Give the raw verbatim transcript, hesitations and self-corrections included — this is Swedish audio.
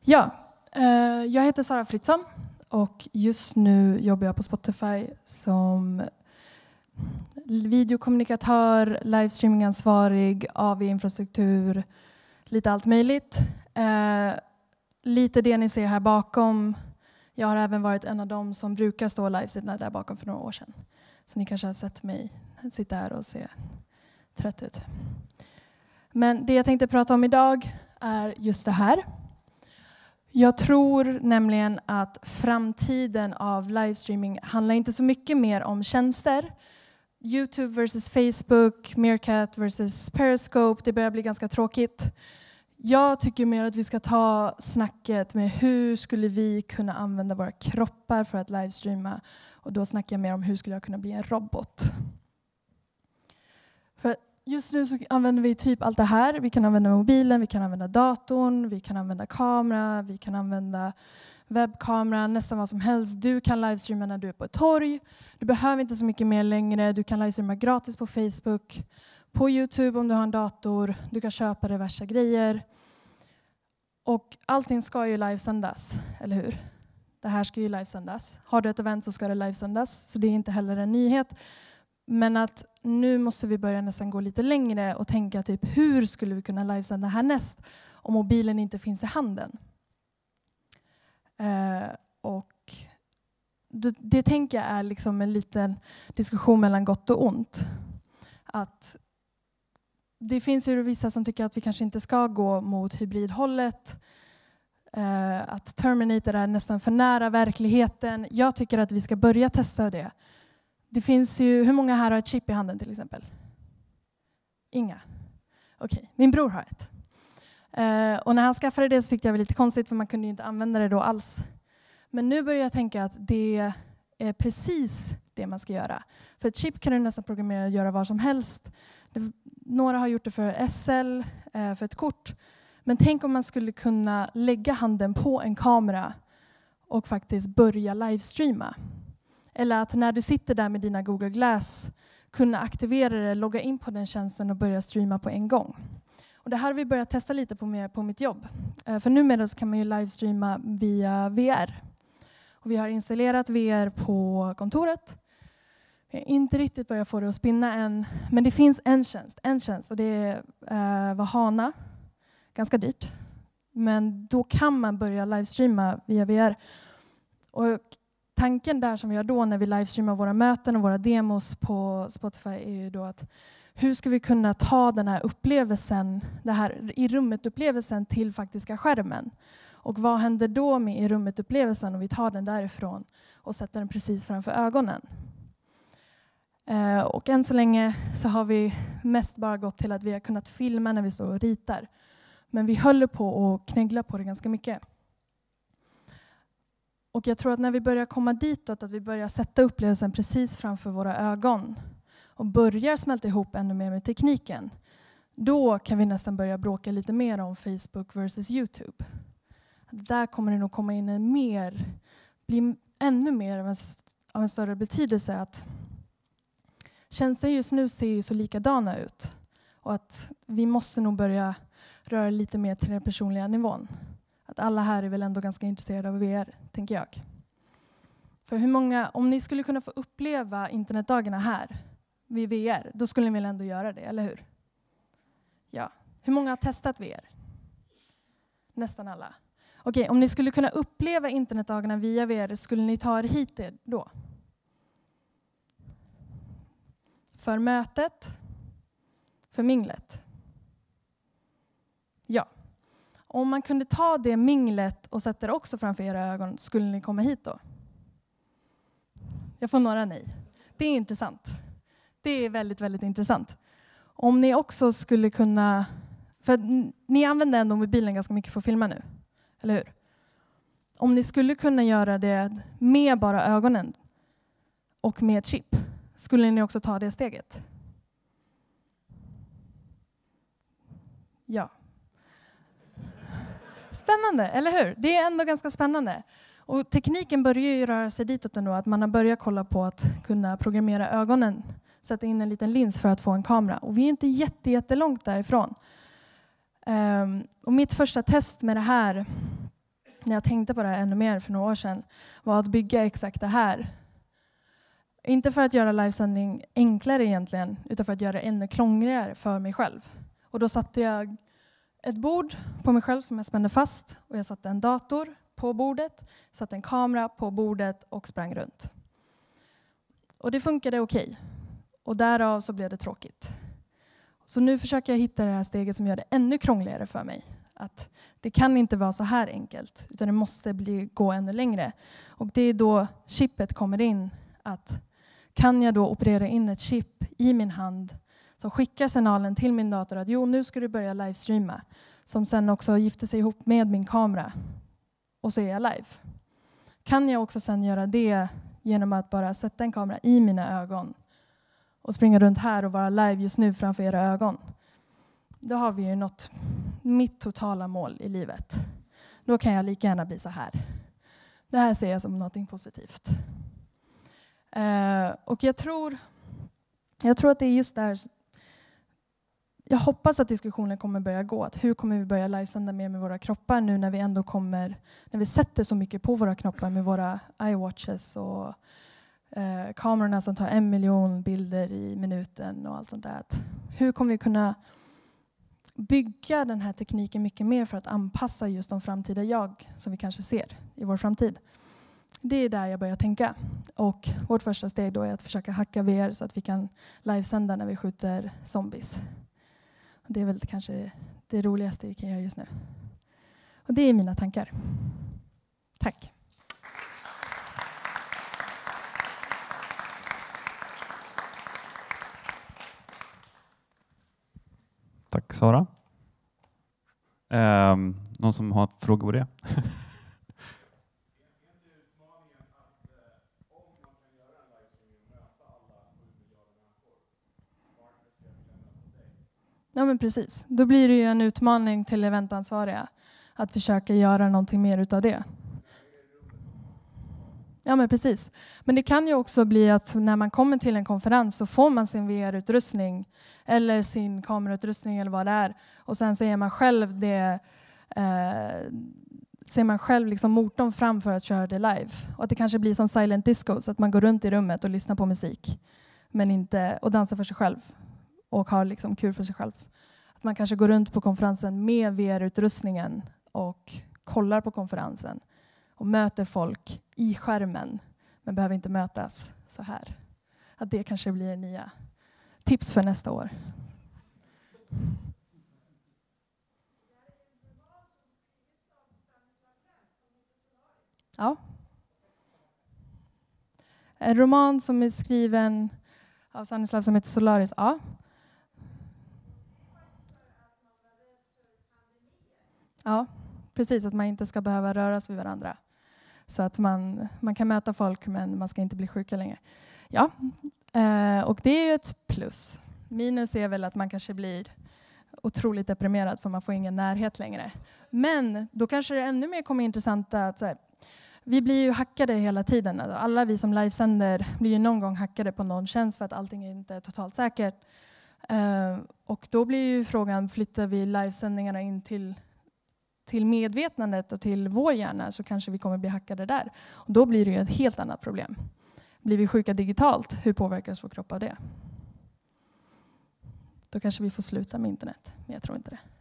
Ja, eh, jag heter Sara Fritzson och just nu jobbar jag på Spotify som videokommunikatör, livestreamingansvarig, A V-infrastruktur, lite allt möjligt. Eh, lite det ni ser här bakom. Jag har även varit en av dem som brukar stå livesidorna där bakom för några år sedan. Så ni kanske har sett mig sitta här och se trött ut. Men det jag tänkte prata om idag är just det här. Jag tror nämligen att framtiden av livestreaming handlar inte så mycket mer om tjänster. YouTube versus Facebook, Meerkat versus Periscope, det börjar bli ganska tråkigt. Jag tycker mer att vi ska ta snacket med hur skulle vi kunna använda våra kroppar för att livestreama. Och då snackar jag mer om hur skulle jag kunna bli en robot. För just nu så använder vi typ allt det här. Vi kan använda mobilen, vi kan använda datorn, vi kan använda kamera, vi kan använda webbkamera, nästan vad som helst. Du kan livestreama när du är på ett torg. Du behöver inte så mycket mer längre. Du kan livestreama gratis på Facebook, på YouTube om du har en dator. Du kan köpa diverse grejer. Och allting ska ju livesändas, eller hur? Det här ska ju livesändas. Har du ett event så ska det livesändas, så det är inte heller en nyhet. Men att nu måste vi börja nästan gå lite längre och tänka typ hur skulle vi kunna livesända härnäst om mobilen inte finns i handen. Eh, och det, det tänker jag är liksom en liten diskussion mellan gott och ont. Att det finns ju vissa som tycker att vi kanske inte ska gå mot hybridhållet. Eh, att Terminator är nästan för nära verkligheten. Jag tycker att vi ska börja testa det. Det finns ju, hur många här har ett chip i handen till exempel? Inga. Okej, okay. Min bror har ett. Uh, och när han skaffade det så tyckte jag det var lite konstigt för man kunde ju inte använda det då alls. Men nu börjar jag tänka att det är precis det man ska göra. För ett chip kan du nästan programmera och göra vad som helst. Det, några har gjort det för S L, uh, för ett kort. Men tänk om man skulle kunna lägga handen på en kamera och faktiskt börja livestreama. Eller att när du sitter där med dina Google Glass kunna aktivera det, logga in på den tjänsten och börja streama på en gång. Och det här har vi börjat testa lite på, med, på mitt jobb. För numera så kan man ju livestreama via V R. Och vi har installerat V R på kontoret. Vi har inte riktigt börjat få det att spinna än. Men det finns en tjänst, en tjänst och det är uh, Vahana. Ganska dyrt. Men då kan man börja livestreama via V R. Och tanken där som vi har då när vi livestreamar våra möten och våra demos på Spotify är ju då att hur ska vi kunna ta den här upplevelsen, det här i rummet-upplevelsen till faktiska skärmen? Och vad händer då med i rummet-upplevelsen om vi tar den därifrån och sätter den precis framför ögonen? Eh, och än så länge så har vi mest bara gått till att vi har kunnat filma när vi står och ritar. Men vi håller på att knäggla på det ganska mycket. Och jag tror att när vi börjar komma ditåt, att vi börjar sätta upplevelsen precis framför våra ögon och börjar smälta ihop ännu mer med tekniken, då kan vi nästan börja bråka lite mer om Facebook versus YouTube. Där kommer det nog komma in en mer, bli ännu mer av en, av en större betydelse att tjänster just nu ser ju så likadana ut och att vi måste nog börja röra lite mer till den personliga nivån. Att alla här är väl ändå ganska intresserade av V R, tänker jag. För hur många, om ni skulle kunna få uppleva internetdagarna här vid V R, då skulle ni väl ändå göra det, eller hur? Ja. Hur många har testat V R? Nästan alla. Okej, om ni skulle kunna uppleva internetdagarna via V R, skulle ni ta er hit då? För mötet? För minglet? Ja. Om man kunde ta det minglet och sätta det också framför era ögon, skulle ni komma hit då? Jag får några nej. Det är intressant. Det är väldigt, väldigt intressant. Om ni också skulle kunna... För ni använder ändå mobilen ganska mycket för att filma nu. Eller hur? Om ni skulle kunna göra det med bara ögonen och med ett chip, skulle ni också ta det steget? Ja. Spännande, eller hur? Det är ändå ganska spännande. Och tekniken börjar ju röra sig ditåt ändå. Att man har börjat kolla på att kunna programmera ögonen. Sätta in en liten lins för att få en kamera. Och vi är inte jätte, jättelångt därifrån. Um, och mitt första test med det här när jag tänkte på det här ännu mer för några år sedan, var att bygga exakt det här. Inte för att göra livesändning enklare egentligen, utan för att göra det ännu krångligare för mig själv. Och då satte jag ett bord på mig själv som jag spände fast, och jag satte en dator på bordet, satte en kamera på bordet och sprang runt. Och det funkade okej. Och därav så blev det tråkigt. Så nu försöker jag hitta det här steget som gör det ännu krångligare för mig. Att det kan inte vara så här enkelt, utan det måste bli, gå ännu längre. Och det är då chippet kommer in. Att kan jag då operera in ett chip i min hand som skickar signalen till min dator att jo, nu ska du börja livestreama. Som sen också gifter sig ihop med min kamera. Och så är jag live. Kan jag också sen göra det genom att bara sätta en kamera i mina ögon och springa runt här och vara live just nu framför era ögon. Då har vi ju nått mitt totala mål i livet. Då kan jag lika gärna bli så här. Det här ser jag som något positivt. Uh, och jag tror, jag tror att det är just där. Jag hoppas att diskussionen kommer börja gå. Att hur kommer vi börja livesända mer med våra kroppar nu när vi ändå kommer, när vi sätter så mycket på våra kroppar med våra iWatches och eh, kamerorna som tar en miljon bilder i minuten och allt sånt där. Att hur kommer vi kunna bygga den här tekniken mycket mer för att anpassa just de framtida jag som vi kanske ser i vår framtid. Det är där jag börjar tänka. Och vårt första steg då är att försöka hacka V R så att vi kan livesända när vi skjuter zombies. Det är väl kanske det roligaste vi kan göra just nu. Och det är mina tankar. Tack. Tack Sara. Eh, någon som har frågor på det? Ja, men precis. Då blir det ju en utmaning till eventansvariga att försöka göra någonting mer utav det. Ja, men precis. Men det kan ju också bli att när man kommer till en konferens så får man sin V R-utrustning eller sin kamerautrustning eller vad det är. Och sen så är man själv det, eh, ser man själv liksom motorn fram för att köra det live. Och att det kanske blir som silent disco, så att man går runt i rummet och lyssnar på musik men inte, och dansar för sig själv. Och har liksom kul för sig själv. Att man kanske går runt på konferensen med V R-utrustningen och kollar på konferensen. Och möter folk i skärmen. Men behöver inte mötas så här. Att det kanske blir det nya tips för nästa år. Ja. En roman som är skriven av Stanislav som heter Solaris. Ja. Ja, precis. Att man inte ska behöva röra sig vid varandra. Så att man, man kan möta folk men man ska inte bli sjuka längre. Ja, eh, och det är ju ett plus. Minus är väl att man kanske blir otroligt deprimerad för man får ingen närhet längre. Men då kanske det ännu mer kommer intressanta att så här, vi blir ju hackade hela tiden. Alla vi som livesänder blir ju någon gång hackade på någon tjänst för att allting inte är totalt säkert. Eh, och då blir ju frågan, flyttar vi livesändningarna in till till medvetandet och till vår hjärna, så kanske vi kommer bli hackade där. Och då blir det ju ett helt annat problem. Blir vi sjuka digitalt, hur påverkas vår kropp av det? Då kanske vi får sluta med internet, men jag tror inte det.